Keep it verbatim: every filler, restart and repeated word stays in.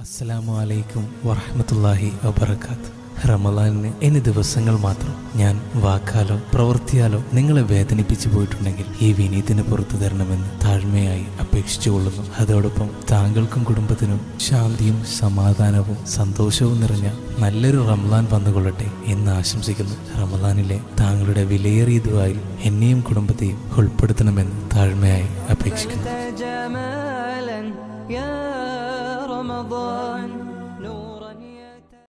അസ്സലാമു അലൈക്കും വറഹ്മത്തുള്ളാഹി വബറകാത്ത്. റമളാനിന് ഇനി ദിവസങ്ങൾ മാത്രം. ഞാൻ വാക്കാലോ പ്രവൃത്തിയാലോ നിങ്ങളെ വേദനിപ്പിച്ചു പോയിട്ടുണ്ടെങ്കിൽ ഈ വിനീതിന് പുറത്തു തരണമെന്ന് താഴ്മയായി അപേക്ഷിച്ചു കൊള്ളുന്നു. അതോടൊപ്പം താങ്കൾക്കും കുടുംബത്തിനും ശാന്തിയും സമാധാനവും സന്തോഷവും നിറഞ്ഞ നല്ലൊരു റമളാൻ വന്നുകൊള്ളട്ടെ എന്ന് ആശംസിക്കുന്നു. റമളാനിലെ താങ്കളുടെ വിലയേറിയ ദുആയിൽ എന്നെയും കുടുംബത്തെയും ഉൾപ്പെടുത്തണമെന്ന് താഴ്മയായി അപേക്ഷിക്കുന്നു.